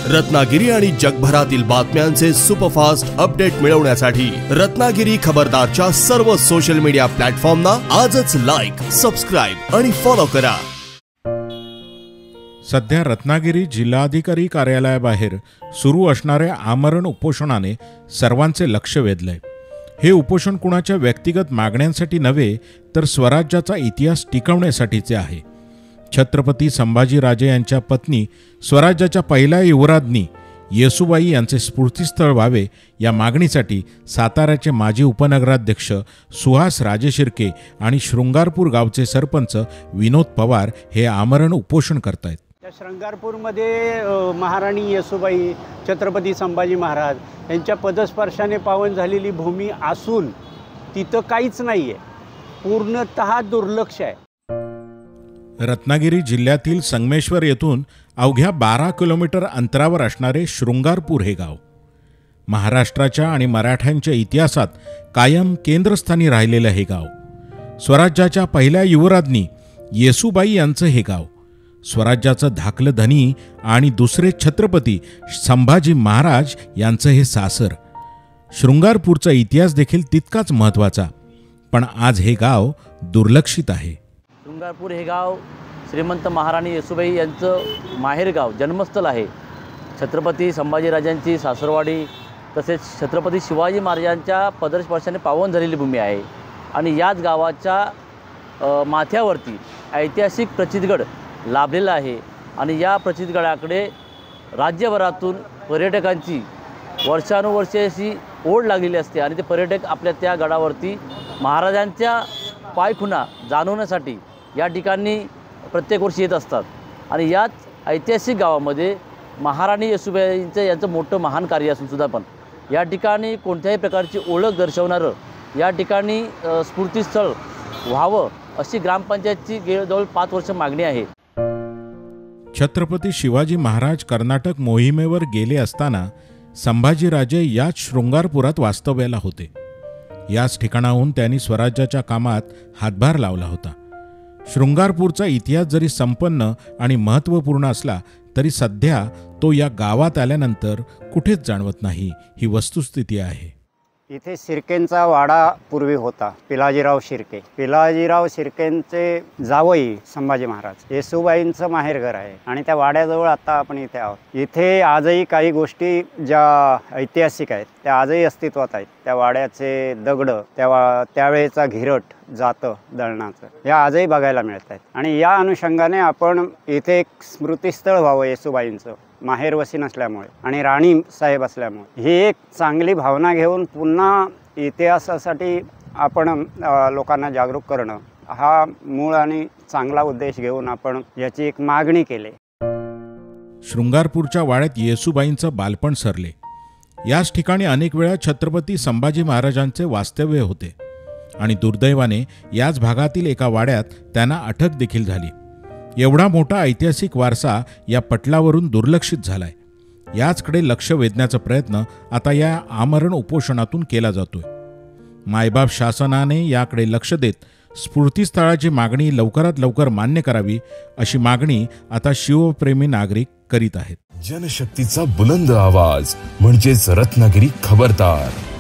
रत्नागिरी आणि जगभरातील बातम्यांचे सुपरफास्ट अपडेट मिळवण्यासाठी रत्नागिरी खबरदारच्या सर्व सोशल मीडिया प्लॅटफॉर्मना आजच लाईक, सबस्क्राइब आणि फॉलो करा। सध्या रत्नागिरी जिल्हाधिकारी कार्यालयाबाहेर सुरू असणाऱ्या आमरण उपोषणाने सर्वांचे लक्ष वेधलंय। हे उपोषण कुणाच्या व्यक्तिगत मागण्यांसाठी नव्हे तर स्वराज्याचा इतिहास टिकवण्यासाठीचे आहे। छत्रपती संभाजीराजे यांच्या पत्नी स्वराज्याच्या पहिल्या युवराज्ञी येसूबाई यांचे स्फूर्तिस्थळ व्हावे या मागणीसाठी साताऱ्याचे माजी उपनगराध्यक्ष सुहास राजे शिर्के आणि शृंगारपूर गावचे सरपंच विनोद पवार हे आमरण उपोषण करतायत। शृंगारपूरमध्ये महाराणी येसूबाई छत्रपती संभाजी महाराज यांच्या पदस्पर्शाने पावन झालेली भूमी असून तिथं काहीच नाहीये, पूर्णतः दुर्लक्ष आहे। रत्नागिरी जिल्ह्यातील संगमेश्वर येथून अवघ्या 12 किलोमीटर अंतरावर असणारे शृंगारपूर हे गाव महाराष्ट्राच्या आणि मराठ्यांच्या इतिहासात कायम केंद्रस्थानी राहिलेलं हे गाव। स्वराज्याच्या पहिल्या युवराज्ञी येसूबाई यांचं हे गाव, स्वराज्याचं धाकलं धनी आणि दुसरे छत्रपती संभाजी महाराज यांचं हे सासर। शृंगारपूरचा इतिहास देखील तितकाच महत्त्वाचा, पण आज हे गाव दुर्लक्षित आहे। शृंगारपूर हे गाव श्रीमंत महाराणी येसूबाई यांचं माहेरगाव, जन्मस्थळ आहे। छत्रपती संभाजीराजांची सासरवाडी तसेच छत्रपती शिवाजी महाराजांच्या पदस्पर्शाने पावन झालेली भूमी आहे आणि याच गावाच्या माथ्यावरती ऐतिहासिक प्रचितगड लाभलेला आहे आणि या प्रचितगडाकडे राज्यभरातून पर्यटकांची वर्षानुवर्षे अशी ओढ लागलेली असते आणि ते पर्यटक आपल्या त्या गडावरती महाराजांच्या पायखुणा जाणवण्यासाठी या ठिकाणी प्रत्येक वर्षी येत असतात आणि याच ऐतिहासिक गावामध्ये महाराणी येसूबाईंचं यांचं मोठं महान कार्य असून सुद्धा पण या ठिकाणी कोणत्याही प्रकारची ओळख दर्शवणारं या ठिकाणी स्फूर्तिस्थळ व्हावं अशी ग्रामपंचायतची जवळ 5 वर्ष मागणी आहे। छत्रपती शिवाजी महाराज कर्नाटक मोहिमेवर गेले असताना संभाजीराजे याच शृंगारपुरात वास्तव्याला होते। याच ठिकाणाहून त्यांनी स्वराज्याच्या कामात हातभार लावला होता। शृंगारपूरचा इतिहास जरी संपन्न आणि महत्त्वपूर्ण असला तरी सध्या तो या गावात आल्यानंतर कुठेच जाणवत नाही, ही वस्तुस्थिती आहे। इथे शिर्केंचा वाडा पूर्वी होता, पिलाजीराव शिर्के। पिलाजीराव शिर्केंचे जावई संभाजी महाराज येसूबाईंचं माहेरघर आहे आणि त्या वाड्याजवळ आता आपण इथे आहोत। इथे आजही काही गोष्टी ज्या ऐतिहासिक आहेत त्या आजही अस्तित्वात आहेत। त्या वाड्याचे दगड, त्यावेळेचा घिरट, जातं दळणाचं या आजही बघायला मिळत आहेत आणि या अनुषंगाने आपण इथे एक स्मृतिस्थळ व्हावं येसूबाईंचं, माहेरवसी नसल्यामुळे आणि राणी साहेब असल्यामुळे ही एक चांगली भावना घेऊन पुन्हा इतिहासासाठी आपण लोकांना जागरूक करणं हा मूळ आणि चांगला उद्देश घेऊन आपण याची एक मागणी केली। शृंगारपूरच्या वाड्यात येसूबाईंचं बालपण सरले। याच ठिकाणी अनेक वेळा छत्रपती संभाजी महाराजांचे वास्तव्य होते आणि दुर्दैवाने याच भागातील एका वाड्यात त्यांना अटक देखील झाली। एवढा मोठा ऐतिहासिक वारसा या पटलावरून दुर्लक्षित झालाय। याचकडे लक्ष वेधण्याचा प्रयत्न आता या आमरण उपोषणातून केला जातोय। मायबाप शासनाने याकडे लक्ष देत स्फूर्तिस्थळाची मागणी लवकरात लवकर मान्य करावी अशी मागणी आता शिवप्रेमी नागरिक करीत आहेत। जनशक्तीचा बुलंद आवाज म्हणजेच रत्नागिरी खबरदार।